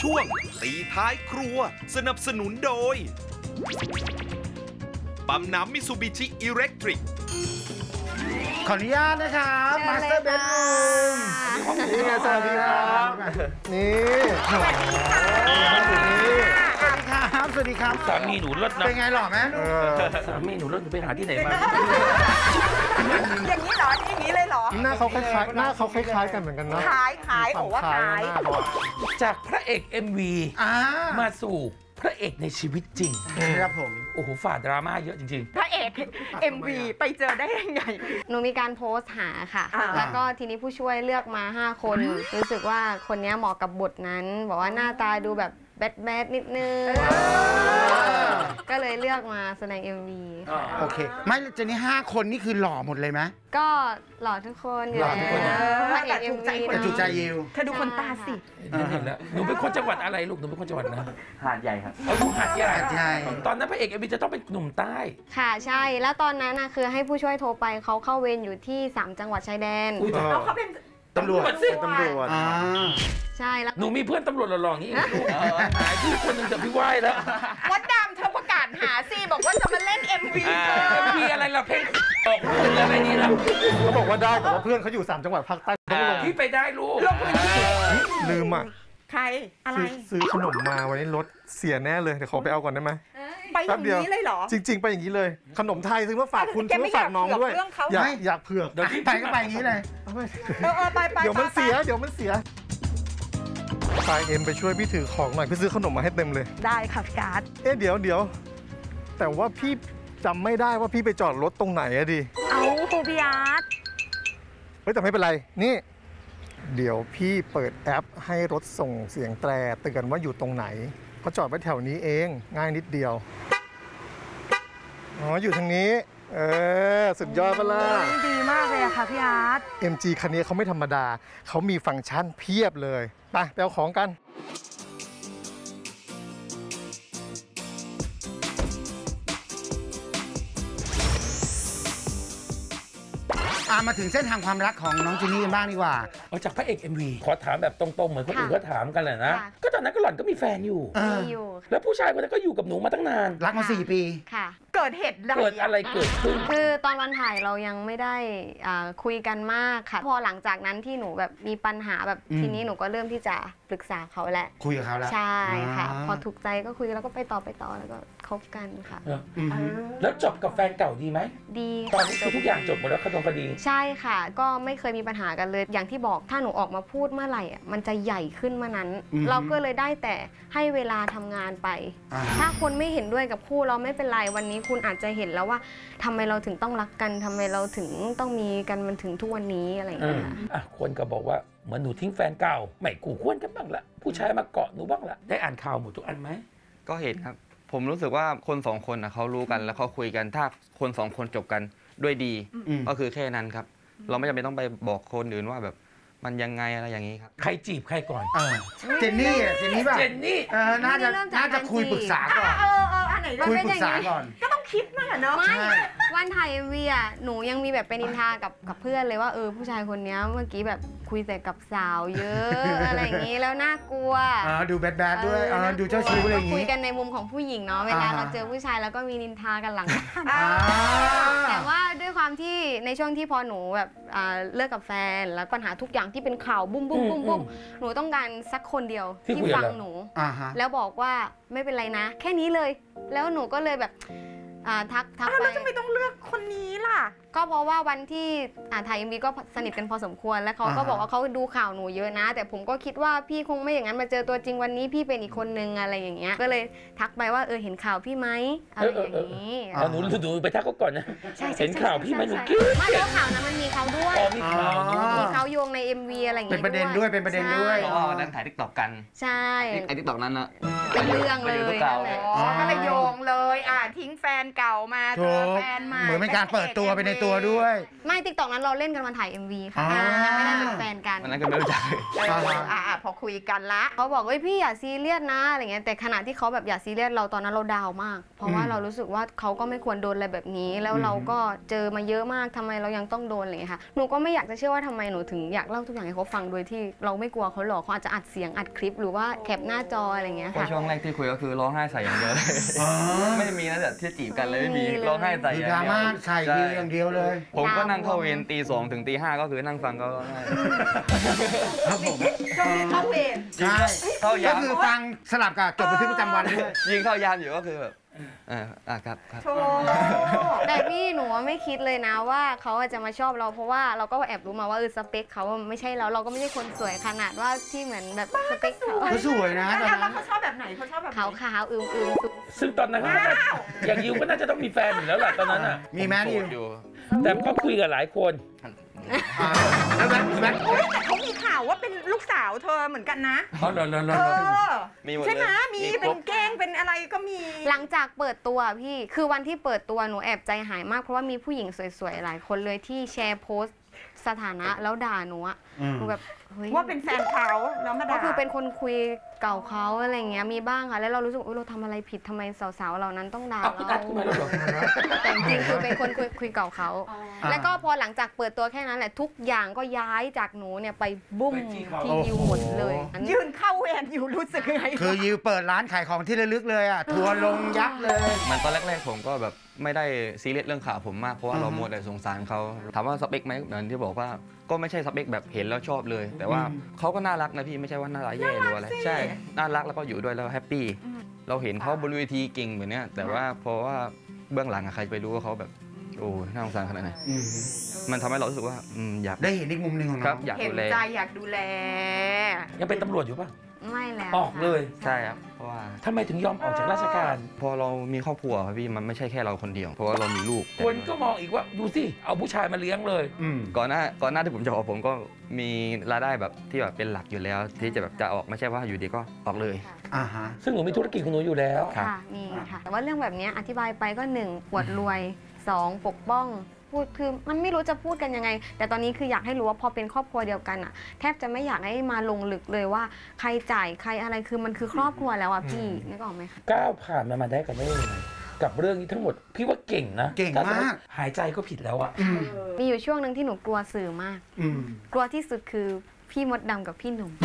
ช่วงตีท้ายครัวสนับสนุนโดยปั๊มน้ำมิซูบิชิอิเล็กทริกขออนุญาตนะครับมาสเตอร์เบดรูมนี่ไงสวัสดีครับนี่สวัสดีครับสวัสดีครับสามีหนูเลิศนะเป็นไงหล่อไหมสามีหนูเลิศไปหาที่ไหนมาอย่างนี้เหรออย่างนี้เลยเหรอหน้าเขาคล้ายกันเหมือนกันนะขายบอกว่าขายจากพระเอก MV มาสู่พระเอกในชีวิตจริงครับผมโอ้โหฝ่าดราม่าเยอะจริงๆพระเอก MV ไปเจอได้ยังไงหนูมีการโพสต์หาค่ะแล้วก็ทีนี้ผู้ช่วยเลือกมา5 คนรู้สึกว่าคนนี้เหมาะกับบทนั้นบอกว่าหน้าตาดูแบบแบดนิดนึงก็เลยเลือกมาแสดง MV ค่ะโอเคไม่จะนี่5 คนนี่คือหล่อหมดเลยไหมก็หล่อทุกคนอยู่แล้วพระเอก MV แต่ถูกใจยิวเธอดูคนตาสิเห็นแล้วหนูเป็นคนจังหวัดอะไรลูกหนูเป็นคนจังหวัดนะหาดใหญ่ครับเอาหาดใหญ่ตอนนั้นพระเอก MV จะต้องเป็นหนุ่มใต้ค่ะใช่แล้วตอนนั้นคือให้ผู้ช่วยโทรไปเขาเข้าเวรอยู่ที่3 จังหวัดชายแดนเขาเป็นตำรวจใช่แล้วหนูมีเพื่อนตำรวจหล่อๆนี่หายที่คนหนึ่งจะพี่ไหว้แล้ววัดดำเธอประกาศหาสิบอกว่าจะมาเล่น MV อะไรล่ะเพลงออกลูกอะไรนี่ล่ะเขาบอกว่าได้แต่ว่าเพื่อนเขาอยู่3 จังหวัดภาคใต้พี่ไปได้ลูกลงพื้นที่ลืมอ่ะใครอะไรซื้อขนมมาวันนี้รถเสียแน่เลยเดี๋ยวขอไปเอาก่อนได้ไหมไปอย่างนี้เลยเหรอจริงๆไปอย่างนี้เลยขนมไทยซื้อมาฝากคุณซื้อมาฝากน้องด้วยอยากเผือกไปก็ไปอย่างนี้เลยไปเดี๋ยวมันเสียไปเอ็มไปช่วยพี่ถือของหน่อยพี่ซื้อขนมมาให้เต็มเลยได้ค่ะพี่การ์ดเดี๋ยวแต่ว่าพี่จำไม่ได้ว่าพี่ไปจอดรถตรงไหนอะดิเอาครูพี่อาร์ตแต่ไม่เป็นไรนี่เดี๋ยวพี่เปิดแอปให้รถส่งเสียงแตรเตือนว่าอยู่ตรงไหนเขาจอดไว้แถวนี้เองง่ายนิดเดียวอยู่ทางนี้สุดยอดปะล่ะดีมากเลยอะค่ะพี่อาร์ต MG คันนี้เขาไม่ธรรมดาเขามีฟังก์ชันเพียบเลยไปเอาของกันมาถึงเส้นทางความรักของน้องจินนี่กันบ้างดีกว่าเอาจากพระเอก MV ขอถามแบบตรงๆเหมือนคนอื่นก็ถามกันแหละนะก็ตอนนั้นก็หล่อนก็มีแฟนอยู่แล้วผู้ชายคนนั้นก็อยู่กับหนูมาตั้งนานรักมา4 ปีค่ะเกิดเหตุอะไรเกิดขึ้นคือตอนวันถ่ายเรายังไม่ได้คุยกันมากค่ะพอหลังจากนั้นที่หนูแบบมีปัญหาแบบทีนี้หนูก็เริ่มที่จะปรึกษาเขาแหละคุยกับเขาแล้วใช่ค่ะพอถูกใจก็คุยแล้วก็ไปต่อแล้วก็คบกันค่ะแล้วจบกับแฟนเก่าดีไหมดีตอนนี้คือทุกอย่างจบหมดแล้วคดีใช่ค่ะก็ไม่เคยมีปัญหากันเลยอย่างที่บอกถ้าหนูออกมาพูดเมื่อไหร่มันจะใหญ่ขึ้นเมื่อนั้นเราก็เลยได้แต่ให้เวลาทำงานไปถ้าคนไม่เห็นด้วยกับคู่เราไม่เป็นไรวันนี้คุณอาจจะเห็นแล้วว่าทำไมเราถึงต้องรักกันทำไมเราถึงต้องมีกันมันถึงทุกวันนี้อะไรอย่างเงี้ยคนก็บอกว่าเหมือนหนูทิ้งแฟนเก่าไม่คู่ควรกันบ้างละผู้ชายมาเกาะหนูบ้างละได้อ่านข่าวหมดทุกอันไหมก็เห็นครับผมรู้สึกว่าคน2 คนเขารู้กันแล้วเขาคุยกันถ้าคน2 คนจบกันด้วยดีก็คือแค่นั้นครับเราไม่จำเป็นต้องไปบอกคนอื่นว่าแบบมันยังไงอะไรอย่างนี้ครับใครจีบใครก่อนเจนนี่ป่ะเจนนี่น่าจะคุยปรึกษาก่อนอันไหนคุยปรึกษาก่อนก็ต้องคิดมากเนาะไม่วันถ่าย MV หนูยังมีแบบเป็นนินทากับเพื่อนเลยว่าผู้ชายคนนี้เมื่อกี้แบบคุยแต่กับสาวเยอะอะไรอย่างนี้แล้วน่ากลัวดูแบดด้วยดูเจ้าชู้อะไรอย่างนี้คุยกันในมุมของผู้หญิงเนาะเวลาเราเจอผู้ชายแล้วก็มีนินทากันหลังแต่ว่าด้วยความที่ในช่วงที่พอหนูแบบเลิกกับแฟนแล้วปัญหาทุกอย่างที่เป็นข่าวบุ้มหนูต้องการสักคนเดียวที่ฟังหนูแล้วบอกว่าไม่เป็นไรนะแค่นี้เลยแล้วหนูก็เลยแบบทักไปแล้วทำไมต้องเลือกคนนี้ล่ะก็เพราะว่าวันที่ถ่าย MV ก็สนิทกันพอสมควรแล้วเขาก็บอกว่าเขาดูข่าวหนูเยอะนะแต่ผมก็คิดว่าพี่คงไม่อย่างนั้นมาเจอตัวจริงวันนี้พี่เป็นอีกคนนึงอะไรอย่างเงี้ยก็เลยทักไปว่าเห็นข่าวพี่ไหมอะไรอย่างนี้หนูไปทักเขาก่อนนะเห็นข่าวพี่ไหมหนูคิดไม่แล้วข่าวนั้นมันมีเขาด้วยมีเขาโยงใน MV อะไรอย่างเงี้ยเป็นประเด็นด้วยอ๋อนั้นถ่ายTikTokกันใช่ไอ้TikTokนั้นนะเป็นเรื่องเลยก็เลยโยงเลยทิ้งแฟนเก่ามาเจอแฟนใหม่เหมือนเป็นการเปิดตัวไปในตัวด้วยไม่ TikTok นั้นเราเล่นกันวันถ่าย MV ค่ะยังไม่ได้เป็นแฟนกันนั้นก็ไม่รู้จักพออคุยกันละเขาบอกว่าพี่อย่าซีเรียสนะอะไรเงี้ยแต่ขณะที่เขาแบบอย่าซีเรียสเราตอนนั้นเราดาวมาก เพราะว่าเรารู้สึกว่าเขาก็ไม่ควรโดนอะไรแบบนี้ แล้วเราก็เจอมาเยอะมากทำไมเรายังต้องโดนอะไรเงี้ยค่ะหนูก็ไม่อยากจะเชื่อว่าทำไมหนูถึงอยากเล่าทุกอย่างให้เขาฟังโดยที่เราไม่กลัวเขาหรอกเขาอาจจะอัดเสียงอัดคลิปหรือว่าแคปหน้าจออะไรเงี้ยเพราะค่ะช่วงแรกที่คุยก็คือร้องไห้ใส่อย่างเดียวเลยไม่มีนะแต่ที่จีบกันเลยไม่มีร้องไห้ใส่อย่างดราเดียวม่าใส่ยิวอย่างเดียวเลยผมก็นั่งเข้าเวรตี 2 ถึงตี 5ก็คือนั่งฟังก็ร้องไห้ครับผมช่วงนี้เข้าเวรใช่เข้าก็ยามคือฟังสลับกับจดบันทึกประจำวันด้วยยิงเข้ายามอยู่ก็คือแบบครับโธ่แต่พี่หนูไม่คิดเลยนะว่าเขาจะมาชอบเราเพราะว่าเราก็แอบรู้มาว่าสเปคเขาไม่ใช่เราก็ไม่ใช่คนสวยขนาดว่าที่เหมือนแบบสเปคเขาเขาสวยนะตอนแล้วนั้นเขาชอบแบบไหนเขาชอบแบบไหนขาวๆอึมๆซึ่งตอนนั้นเขาก็อย่างยิวก็น่าจะต้องมีแฟนอยู่แล้วแหละตอนนั้นอ่ะมีแมโสอยู่ดอยู่แต่ก็คุยกับหลายคนแล้วแบ็คอุ๊ยแต่เขามีข่าวว่าเป็นลูกสาวเธอเหมือนกันนะอ๋อเหรอมีหมดเลยใช่ไหมมีคเป็รนบเก้งเป็นอะไรก็มีหลังจากเปิดตัวพี่คือวันที่เปิดตัวหนูแอบใจหายมากเพราะว่ามีผู้หญิงสวยๆหลายคนเลยที่แชร์โพสต์สถานะแล้วด่าหนูอะหนูแบบเฮ้ยว่าเป็นแฟนเขาแล้วมาด่าก็คือเป็นคนคุยเก่าเขาอะไรเงี้ยมีบ้างค่ะแล้วเรารู้สึกว่าเราทำอะไรผิดทำไมสาวๆเหล่านั้นต้องด่าเอาคุณอัเราดขึ้นมาแล้วเหรอแต่จริงๆคือเป็นคนคุยเก่าเขาแล้วก็พอหลังจากเปิดตัวแค่นั้นแหละทุกอย่างก็ย้ายจากหนูเนี่ยไปบุ้มที่ยิวหมดเลยอันนี้ยืนเข้าเวรอยู่รู้สึกยังไงคือยิวเปิดร้านขายของที่ระลึกเลยอ่ะ ทัวร์ลงยับเลยมันตอนแรกๆผมก็แบบไม่ได้ซีเรียสเรื่องข่าวผมมากเพราะว่าเรามัวแต่สงสารเขาถามว่าสเปคไหมเหมือนที่บอกว่าก็ไม่ใช่สเปคแบบเห็นแล้วชอบเลย แต่ว่าเขาก็น่ารักนะพี่ไม่ใช่ว่าน่ารักแย่หรืออะไรใช่น่ารักแล้วก็อยู่ด้วยแล้วแฮปปี้เราเห็นเขาบนเวทีเก่งเหมือนเนี้ยแต่ว่าเพราะว่าเบื้องหลังอะใครไปรู้ว่าเขาแบบโอ้น่าสงสารขนาดไหนมันทำให้เรารู้สึกว่าอยากได้เห็นอีกมุมหนึ่งของครัน้บองอยากเห็นดูแลใจอยากดูแลยังเป็นตำรวจอยู่ป่ะไม่แล้วออกเลยใช่ครับเพราะว่าทำไมถึงยอมออกจากราชการพอเรามีครอบครัวครับพี่มันไม่ใช่แค่เราคนเดียว เพราะว่าเรามีลูกคนก็มองอีกว่าดูสิเอาผู้ชายมาเลี้ยงเลยก่อนหน้าที่ผมจะออกผมก็มีรายได้แบบที่แบบเป็นหลักอยู่แล้ว ที่จะแบบจะออกไม่ใช่ว่าอยู่ดีก็ออกเลยอ่าฮะซึ่งหนูมีธุรกิจของหนูอยู่แล้วครับค่ะมีค่ะ แต่ว่าเรื่องแบบนี้อธิบายไปก็1อวดรวย 2 ปกป้องพูดคือมันไม่รู้จะพูดกันยังไง แต่ตอนนี้คืออยากให้รู้ว่าพอเป็นครอบครัวเดียวกันอะแทบจะไม่อยากให้มาลงลึกเลยว่าใครจ่ายใครอะไรคือมันคือครอบครัวแล้วอะพี่นึกออกไหมคะก้าวผ่านมันมาได้กันได้ยังไงกับเรื่องนี้ทั้งหมดพี่ว่าเก่งนะเก่งมากถ้สติหายใจก็ผิดแล้วอะมีอยู่ช่วงหนึ่งที่หนูกลัวสื่อมากอืมกลัวที่สุดคือพี่มดดำกับพี่หนุ่ม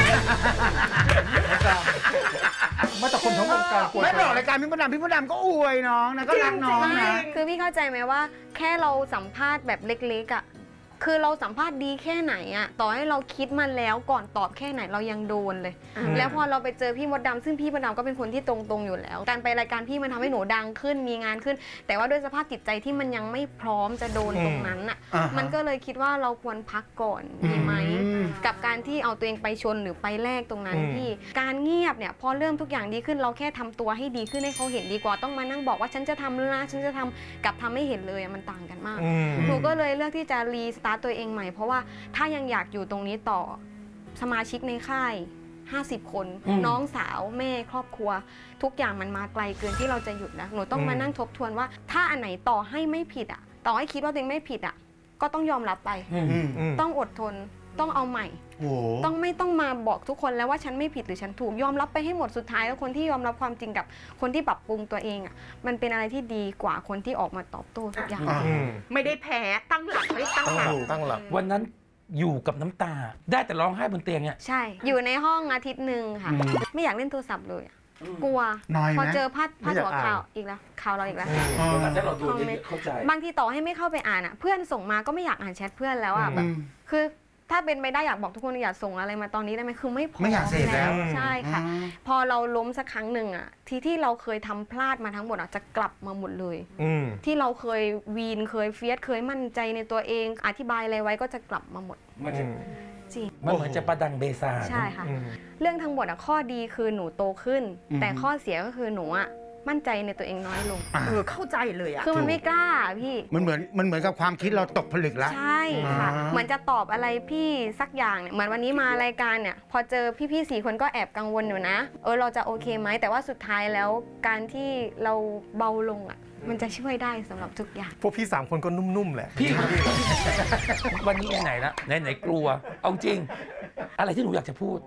มาแต่คนทั้งวงการกลัวไม่ไปออกรายการพี่มดดำก็อวยน้องนะก็รักน้องนะคือพี่เข้าใจไหมว่าแค่เราสัมภาษณ์แบบเล็กๆอะคือเราสัมภาษณ์ดีแค่ไหนอะต่อให้เราคิดมาแล้วก่อนตอบแค่ไหนเรายังโดนเลย แล้วพอเราไปเจอพี่มดดำซึ่งพี่มดดำก็เป็นคนที่ตรงๆอยู่แล้ว การไปรายการพี่มันทำให้หนูดังขึ้นมีงานขึ้น แต่ว่าด้วยสภาพจิตใจที่มันยังไม่พร้อมจะโดนตรงนั้นอะอ่าฮะมันก็เลยคิดว่าเราควรพักก่อนดีไหม กับการที่เอาตัวเองไปชนหรือไปแลกตรงนั้นพี่การเงียบเนี่ยพอเริ่มทุกอย่างดีขึ้นเราแค่ทำตัวให้ดีขึ้นให้เขาเห็นดีกว่าต้องมานั่งบอกว่าฉันจะทำแล้วนะฉันจะทำกับทำไม่เห็นเลยอะมันต่างกันมาก หนูก็เลยเลือกที่จะรีสตาร์ตตัวเองใหม่เพราะว่าถ้ายังอยากอยู่ตรงนี้ต่อสมาชิกในค่าย 50 คน น้องสาวแม่ครอบครัว ทุกอย่างมันมาไกลเกินที่เราจะหยุดแล้วหนูต้องมานั่งทบทวนว่า ถ้าอันไหนต่อให้ไม่ผิดอ่ะต่อให้คิดว่าตัวเองไม่ผิดอ่ะก็ต้องยอมรับไป ต้องอดทนต้องเอาใหม่โอ้โหไม่ต้องมาบอกทุกคนแล้วว่าฉันไม่ผิดหรือฉันถูกยอมรับไปให้หมดสุดท้ายแล้วคนที่ยอมรับความจริงกับคนที่ปรับปรุงตัวเองอ่ะมันเป็นอะไรที่ดีกว่าคนที่ออกมาตอบโต้ทุกอย่างไม่ได้แพ้ตั้งหลักไม่ตั้งหลักตั้งหลักวันนั้นอยู่กับน้ำตา ได้แต่ร้องไห้บนเตียงเนี่ยใช่ อยู่ในห้องอาทิตย์หนึ่งค่ะ ไม่อยากเล่นโทรศัพท์เลยอะกลัวน้อยไหมพอเจอพาดไม่อยากหัวอ่านข่าวอีกแล้วข่าวเราอีกแล้วถ้าเราดูเยอะๆเข้าใจบางทีต่อให้ไม่เข้าไปอ่านอ่ะ เพื่อนส่งมาก็ไม่อยากอ่านแชทเพื่อนแล้วอ่ะแบบคือถ้าเป็นไปได้อยากบอกทุกคนอย่าส่งอะไรมาตอนนี้ได้ไหมคือไม่พร้อมไม่อยากเสพแล้วใช่ค่ะ พอเราล้มสักครั้งหนึ่งอ่ะที่เราเคยทำพลาดมาทั้งหมดอ่ะจะกลับมาหมดเลย ที่เราเคยวีนเคยเฟียสเคยมั่นใจในตัวเองอธิบายอะไรไว้ก็จะกลับมาหมดมันจะจริงมันเหมือนจะประดังเบซาใช่ค่ะ เรื่องทั้งหมดอะข้อดีคือหนูโตขึ้น แต่ข้อเสียก็คือหนูอะมั่นใจในตัวเองน้อยลงเข้าใจเลยอ่ะคือมันไม่กล้าอะพี่มันเหมือนกับความคิดเราตกผลึกแล้วใช่ค่ะอ่าเหมือนจะตอบอะไรพี่สักอย่างเนี่ยเหมือนวันนี้มารายการเนี่ยพอเจอพี่ๆ4 คนก็แอบกังวลอยู่นะเราจะโอเคไหมแต่ว่าสุดท้ายแล้วการที่เราเบาลงอะมันจะช่วยได้สำหรับทุกอย่างพวกพี่3 คนก็นุ่มๆแหละพี่ วันนี้ไหนๆละไหนๆกลัว เอาจริง อะไรที่หนูอยากจะพูด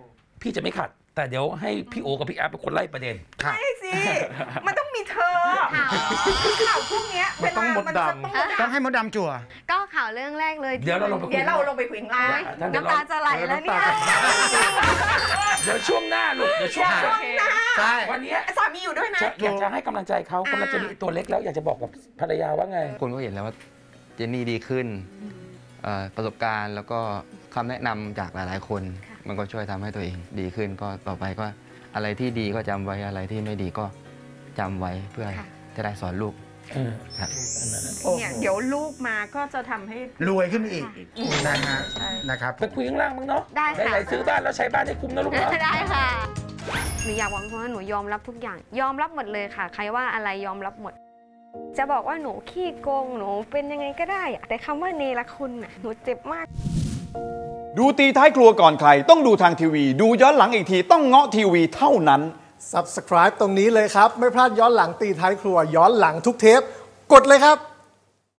พี่จะไม่ขัดแต่เดี๋ยวให้พี่โอกับพี่แอฟเป็นคนไล่ประเด็นใช่สิมันต้องมีเธอข่าวพวกนี้มันต้องมดดำต้องให้มดดำจั่วก็ข่าวเรื่องแรกเลยเดี๋ยวเราลงไปคุยเดี๋ยวเราลงไปคุยข้างล่างน้ำตาจะไหลแล้วเนี่ยเดี๋ยวช่วงหน้าลูกเดี๋ยวช่วงหน้าใช่วันนี้สามีอยู่ด้วยนะอยากจะให้กำลังใจเขากำลังจะมีตัวเล็กแล้วอยากจะบอกกับภรรยาว่าไงคนก็เห็นแล้วว่าเจนนี่ดีขึ้นประสบการณ์แล้วก็คำแนะนำจากหลายๆคน มันก็ช่วยทำให้ตัวเองดีขึ้นก็ต่อไปก็อะไรที่ดีก็จำไว้อะไรที่ไม่ดีก็จำไว้เพื่อจะได้สอนลูกครับเนี่ยเดี๋ยวลูกมาก็จะทำให้รวยขึ้นอีกนะฮะนะครับไปคุยข้างล่างมั้งเนาะได้ค่ะไหนๆซื้อบ้านแล้วใช้บ้านให้คุ้มนะลูกเนาะได้ค่ะหนูอยากบอกว่าหนูยอมรับทุกอย่างยอมรับหมดเลยค่ะใครว่าอะไรยอมรับหมดจะบอกว่าหนูขี้โกงหนูเป็นยังไงก็ได้แต่คำว่าเนรคุณน่ะหนูเจ็บมากดูตีท้ายครัวก่อนใครต้องดูทางทีวีดูย้อนหลังอีกทีต้องเงาะทีวีเท่านั้น Subscribe ตรงนี้เลยครับไม่พลาดย้อนหลังตีท้ายครัวย้อนหลังทุกเทปกดเลยครับ